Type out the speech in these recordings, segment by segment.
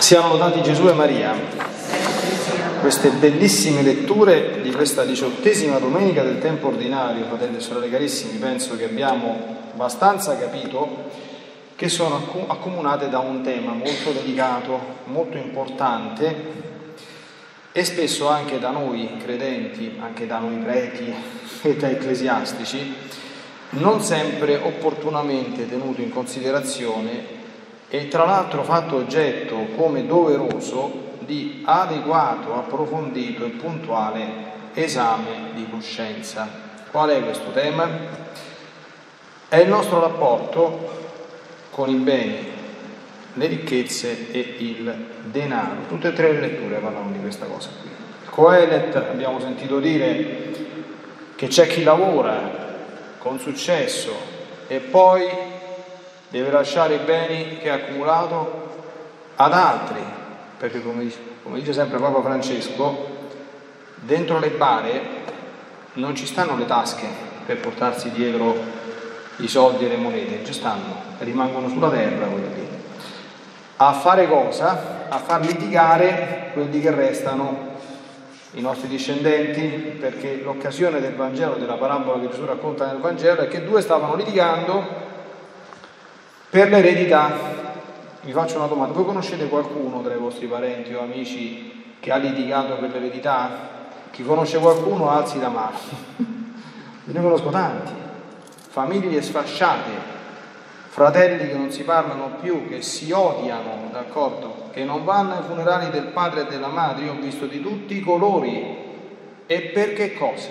Siano lodati Gesù e Maria. Queste bellissime letture di questa 18ª domenica del tempo ordinario, fratelli e sorelle carissimi, penso che abbiamo abbastanza capito che sono accomunate da un tema molto delicato, molto importante e spesso anche da noi credenti, anche da noi preti e da ecclesiastici, non sempre opportunamente tenuto in considerazione e tra l'altro fatto oggetto come doveroso di adeguato, approfondito e puntuale esame di coscienza. Qual è questo tema? È il nostro rapporto con i beni, le ricchezze e il denaro. Tutte e tre le letture parlano di questa cosa qui. Coelet, abbiamo sentito dire che c'è chi lavora con successo e poi deve lasciare i beni che ha accumulato ad altri, perché come dice sempre Papa Francesco, dentro le bare non ci stanno le tasche per portarsi dietro i soldi e le monete, ci stanno, rimangono sulla terra quelli lì. A fare cosa? A far litigare quelli che restano, i nostri discendenti, perché l'occasione del Vangelo, della parabola che Gesù racconta nel Vangelo, è che due stavano litigando per l'eredità. Vi faccio una domanda: voi conoscete qualcuno tra i vostri parenti o amici che ha litigato per l'eredità? Chi conosce qualcuno alzi la mano. Ne conosco tanti, famiglie sfasciate, fratelli che non si parlano più, che si odiano, d'accordo? Che non vanno ai funerali del padre e della madre. Io ho visto di tutti i colori. E per che cosa?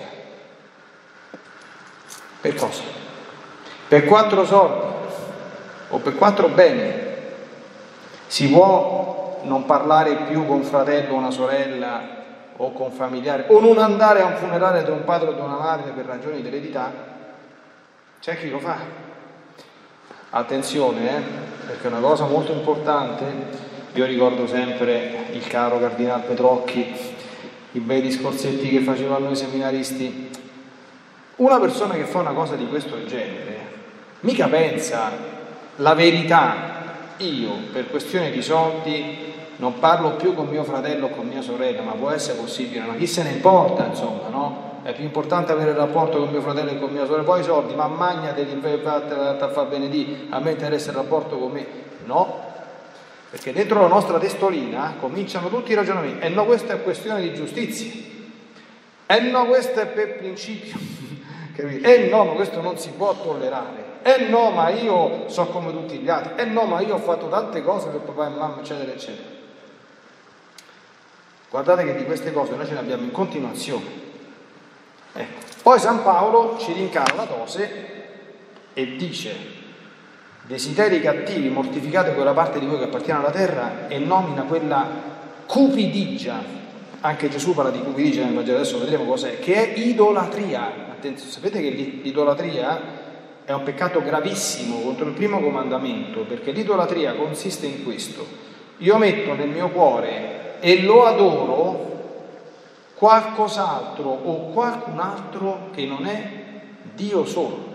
Per cosa? Per 4 soldi o per 4 beni. Si può non parlare più con fratello o una sorella o con familiari, o non andare a un funerale di un padre o di una madre per ragioni di eredità? C'è chi lo fa. Attenzione, perché è una cosa molto importante. Io ricordo sempre il caro Cardinal Petrocchi, i bei discorsetti che faceva a noi seminaristi. Una persona che fa una cosa di questo genere mica pensa la verità: io per questione di soldi non parlo più con mio fratello o con mia sorella, ma può essere possibile, ma chi se ne importa, insomma, no? È più importante avere il rapporto con mio fratello e con mia sorella. Poi i soldi, ma magnateli, a fa benedì, a me interessa il rapporto con me. No, perché dentro la nostra testolina cominciano tutti i ragionamenti. No, questa è questione di giustizia. No, questo è per principio. No, ma questo non si può tollerare. No, ma io so come tutti gli altri. No, ma io ho fatto tante cose per papà e mamma, eccetera, eccetera. Guardate che di queste cose noi ce ne abbiamo in continuazione. Ecco. Poi San Paolo ci rincara la dose e dice: desideri cattivi, mortificate quella parte di voi che appartiene alla terra, e nomina quella cupidigia. Anche Gesù parla di cupidigia nel Vangelo, adesso vedremo cos'è, che è idolatria. Attenzione, sapete che l'idolatria è un peccato gravissimo contro il primo comandamento, perché l'idolatria consiste in questo: io metto nel mio cuore e lo adoro qualcos'altro o qualcun altro che non è Dio solo.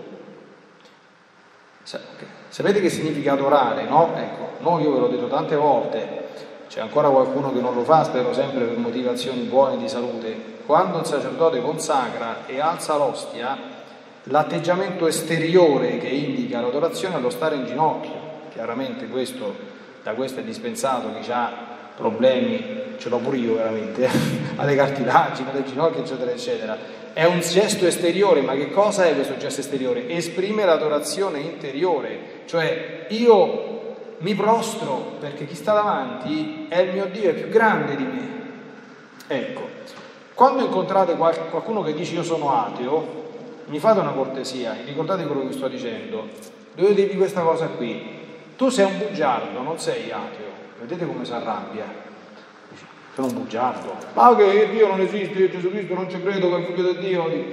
Sapete che significa adorare, no? Ecco, io ve l'ho detto tante volte, c'è ancora qualcuno che non lo fa, spero sempre per motivazioni buone di salute. Quando un sacerdote consacra e alza l'ostia, l'atteggiamento esteriore che indica l'adorazione è lo stare in ginocchio. Chiaramente da questo è dispensato chi ha problemi, ce l'ho pure io veramente, alle cartilagini, alle ginocchia, eccetera, eccetera. È un gesto esteriore, ma che cosa è questo gesto esteriore? Esprime l'adorazione interiore, cioè io mi prostro perché chi sta davanti è il mio Dio, è più grande di me. Ecco, quando incontrate qualcuno che dice io sono ateo, mi fate una cortesia, ricordate quello che vi sto dicendo, dovete dirvi questa cosa qui: tu sei un bugiardo, non sei ateo. Vedete come si arrabbia? Sono un bugiardo. Ma che Dio non esiste, io Gesù Cristo non ci credo, che è il figlio di Dio.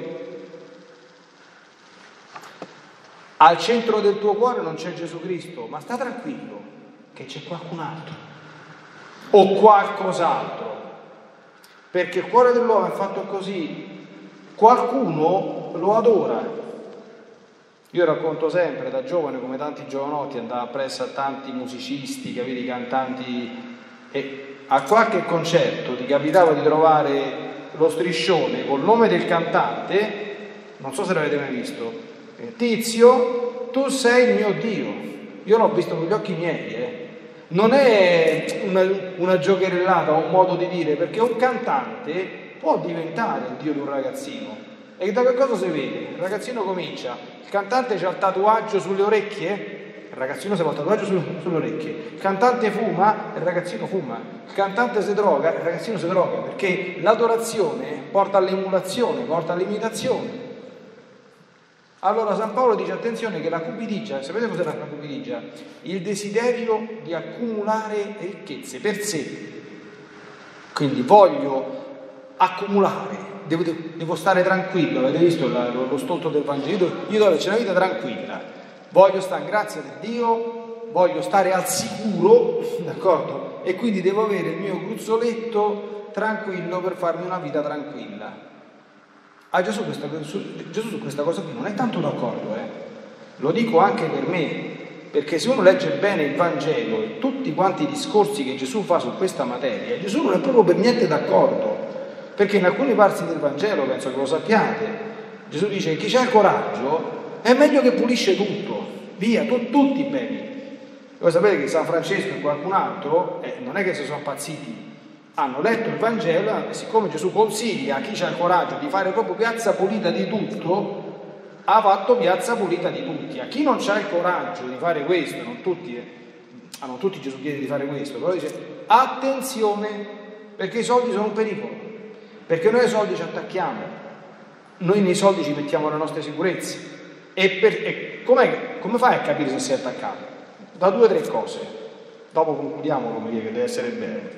Al centro del tuo cuore non c'è Gesù Cristo, ma sta tranquillo che c'è qualcun altro o qualcos'altro, perché il cuore dell'uomo è fatto così: qualcuno lo adora. Io racconto sempre, da giovane, come tanti giovanotti, andavo appresso a tanti musicisti, capiti, cantanti E a qualche concerto ti capitava di trovare lo striscione col nome del cantante, non so se l'avete mai visto, Tizio, tu sei il mio Dio. Io l'ho visto con gli occhi miei, Non è una giocherellata o un modo di dire, perché un cantante può diventare il Dio di un ragazzino. E da che cosa si vede? Il ragazzino comincia, il cantante c'ha il tatuaggio sulle orecchie, il ragazzino si fa il tatuaggio sulle orecchie, il cantante fuma, il ragazzino fuma, il cantante si droga, il ragazzino si droga, perché l'adorazione porta all'emulazione, porta all'imitazione. Allora San Paolo dice attenzione che la cupidigia, sapete cos'è la cupidigia? Il desiderio di accumulare ricchezze per sé. Quindi voglio accumulare, devo stare tranquillo, avete visto lo stolto del Vangelo? Io devo avere una vita tranquilla, voglio stare in grazia di Dio, voglio stare al sicuro, d'accordo? E quindi devo avere il mio gruzzoletto tranquillo per farmi una vita tranquilla. Gesù su questa cosa qui non è tanto d'accordo, Lo dico anche per me, perché se uno legge bene il Vangelo e tutti quanti i discorsi che Gesù fa su questa materia, Gesù non è proprio per niente d'accordo, perché in alcune parti del Vangelo, penso che lo sappiate, Gesù dice che chi ha il coraggio è meglio che pulisce tutto, via, tutti i beni. Voi sapete che San Francesco e qualcun altro non è che si sono impazziti, hanno letto il Vangelo e siccome Gesù consiglia a chi ha il coraggio di fare proprio piazza pulita di tutto, ha fatto piazza pulita di tutti. A chi non ha il coraggio di fare questo, non tutti Gesù chiede di fare questo, però dice attenzione, perché i soldi sono un pericolo, perché noi ai soldi ci attacchiamo, noi nei soldi ci mettiamo le nostre sicurezze. E come fai a capire se sei attaccato? Da 2 o 3 cose, dopo concludiamo come dire che deve essere bene.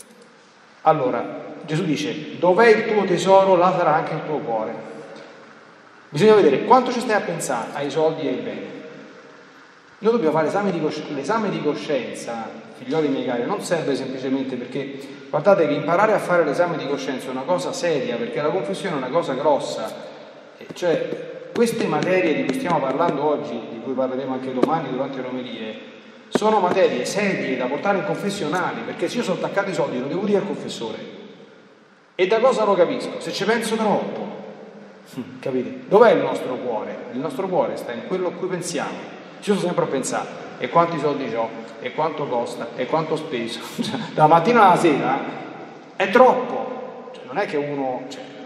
Allora, Gesù dice, dov'è il tuo tesoro, là sarà anche il tuo cuore. Bisogna vedere quanto ci stai a pensare ai soldi e ai beni. Noi dobbiamo fare l'esame di coscienza, figlioli miei cari, non serve semplicemente perché, guardate che imparare a fare l'esame di coscienza è una cosa seria, perché la confessione è una cosa grossa. Cioè, queste materie di cui stiamo parlando oggi, di cui parleremo anche domani durante le omelie, sono materie serie da portare in confessionali, perché se io sono attaccato ai soldi lo devo dire al confessore. E da cosa lo capisco? Se ci penso troppo, capite? Dov'è il nostro cuore? Il nostro cuore sta in quello a cui pensiamo. Io sono sempre a pensare, e quanti soldi ho, e quanto costa, e quanto ho speso. Dalla mattina alla sera è troppo. Non è che uno...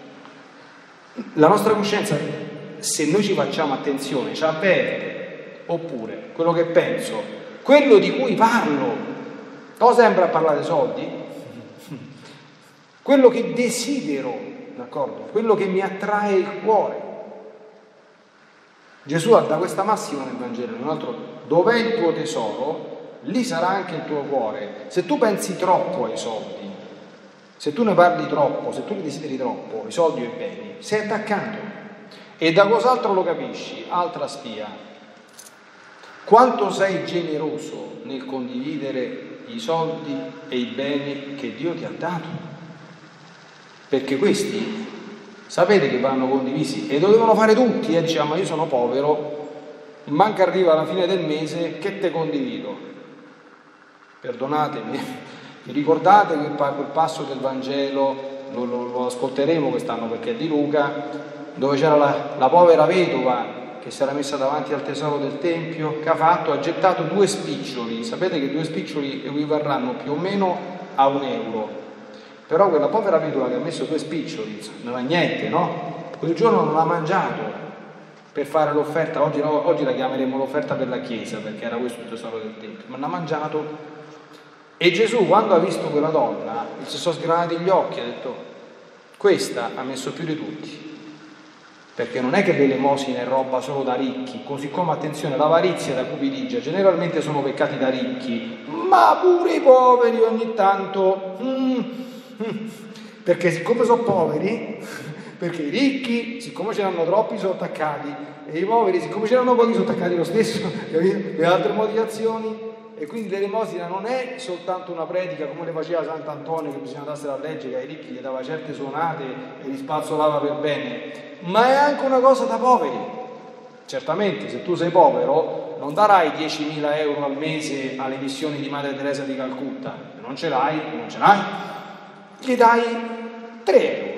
la nostra coscienza, se noi ci facciamo attenzione, ci avverte, oppure quello che penso, quello di cui parlo, cosa sembra parlare dei soldi? Quello che desidero, d'accordo? Quello che mi attrae il cuore. Gesù dà questa massima nel Vangelo, un altro, dov'è il tuo tesoro, lì sarà anche il tuo cuore. Se tu pensi troppo ai soldi, se tu ne parli troppo, se tu ne desideri troppo, i soldi o i beni, sei attaccato. E da cos'altro lo capisci? Altra spia. Quanto sei generoso nel condividere i soldi e i beni che Dio ti ha dato? Perché questi sapete che vanno condivisi e lo devono fare tutti, diciamo, ma io sono povero, manca arriva alla fine del mese, che te condivido? Perdonatemi, vi ricordate quel passo del Vangelo, lo ascolteremo quest'anno perché è di Luca, dove c'era la povera vedova che si era messa davanti al tesoro del Tempio, che ha fatto? Ha gettato 2 spiccioli. Sapete che 2 spiccioli equivarranno più o meno a €1. Però quella povera vedova che ha messo 2 spiccioli, non ha niente, no? Quel giorno non ha mangiato per fare l'offerta, oggi la chiameremo l'offerta per la Chiesa, perché era questo il tesoro del Tempio, ma non ha mangiato. E Gesù, quando ha visto quella donna, gli si sono sgranati gli occhi, ha detto, questa ha messo più di tutti. Perché non è che l'elemosina è roba solo da ricchi, così come, attenzione, l'avarizia e la cupidigia generalmente sono peccati da ricchi, ma pure i poveri ogni tanto, perché siccome sono poveri, perché i ricchi, siccome ce n'hanno troppi, sono attaccati, e i poveri, siccome ce n'hanno pochi, sono attaccati lo stesso, capite? Le altre motivazioni. E quindi l'elemosina non è soltanto una predica come le faceva Sant'Antonio, che bisogna darsela a leggere, che ai ricchi gli dava certe suonate e li spazzolava per bene, ma è anche una cosa da poveri. Certamente se tu sei povero non darai 10.000 euro al mese alle missioni di Madre Teresa di Calcutta, non ce l'hai, gli dai 3 euro,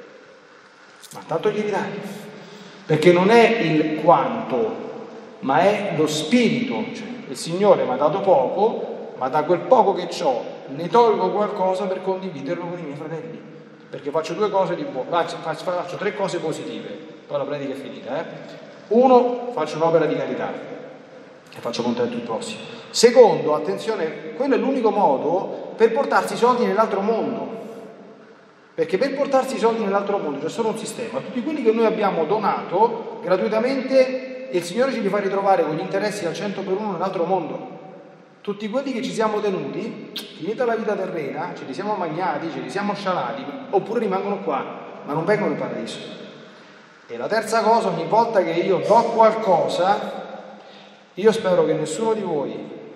ma tanto glieli dai, perché non è il quanto, ma è lo spirito. Cioè, il Signore mi ha dato poco, ma da quel poco che ho ne tolgo qualcosa per condividerlo con i miei fratelli, perché faccio 2 cose di buono, faccio 3 cose positive, poi la predica è finita. 1, faccio un'opera di carità e faccio contento il prossimo. Secondo, attenzione, quello è l'unico modo per portarsi i soldi nell'altro mondo, perché per portarsi i soldi nell'altro mondo c'è solo un sistema: tutti quelli che noi abbiamo donato gratuitamente, il Signore ci li fa ritrovare con gli interessi al 100/1 nell'altro mondo. Tutti quelli che ci siamo tenuti, finita la vita terrena, ce li siamo mangiati, ce li siamo scialati, oppure rimangono qua, ma non vengono in paradiso. E la terza cosa, ogni volta che io do qualcosa, io spero che nessuno di voi,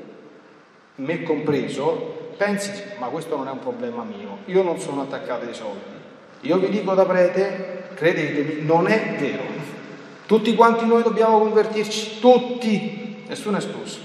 me compreso, pensi: ma questo non è un problema mio, io non sono attaccato ai soldi. Io vi dico da prete, credetemi, non è vero. Tutti quanti noi dobbiamo convertirci, tutti, nessuno escluso.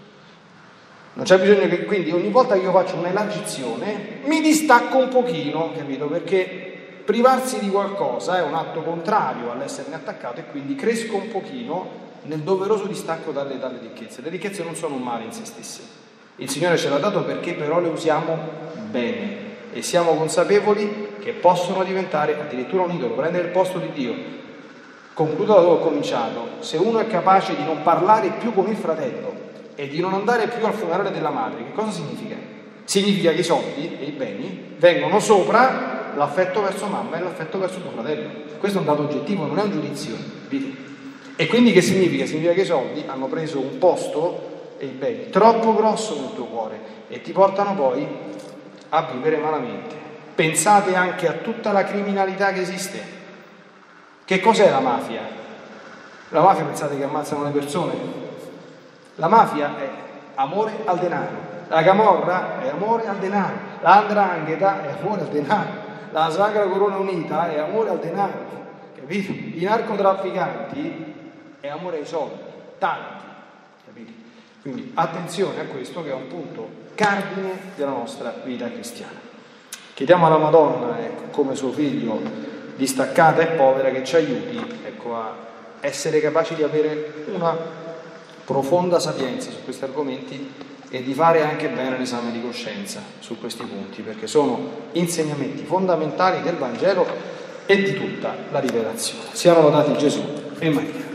Non c'è bisogno che, quindi, ogni volta che io faccio un'elargizione mi distacco un pochino, capito? Perché privarsi di qualcosa è un atto contrario all'esserne attaccato, e quindi cresco un pochino nel doveroso distacco dalle ricchezze. Le ricchezze non sono un male in se stesse. Il Signore ce l'ha dato perché però le usiamo bene e siamo consapevoli che possono diventare addirittura un idolo, prendere il posto di Dio. Concludo da dove ho cominciato: se uno è capace di non parlare più con il fratello e di non andare più al funerale della madre, che cosa significa? Significa che i soldi e i beni vengono sopra l'affetto verso mamma e l'affetto verso tuo fratello. Questo è un dato oggettivo, non è un giudizio. E quindi che significa? Significa che i soldi hanno preso un posto, e i beni, troppo grosso nel tuo cuore, e ti portano poi a vivere malamente. Pensate anche a tutta la criminalità che esiste. Che cos'è la mafia? La mafia, pensate che ammazzano le persone? La mafia è amore al denaro, la camorra è amore al denaro, la 'ndrangheta è amore al denaro, la Sacra Corona Unita è amore al denaro, capito? I narcotrafficanti è amore ai soldi, tanti, capito? Quindi attenzione a questo, che è un punto cardine della nostra vita cristiana. Chiediamo alla Madonna, come suo figlio, distaccata e povera, che ci aiuti, a essere capaci di avere una profonda sapienza su questi argomenti e di fare anche bene l'esame di coscienza su questi punti, perché sono insegnamenti fondamentali del Vangelo e di tutta la rivelazione. Siano lodati Gesù e Maria.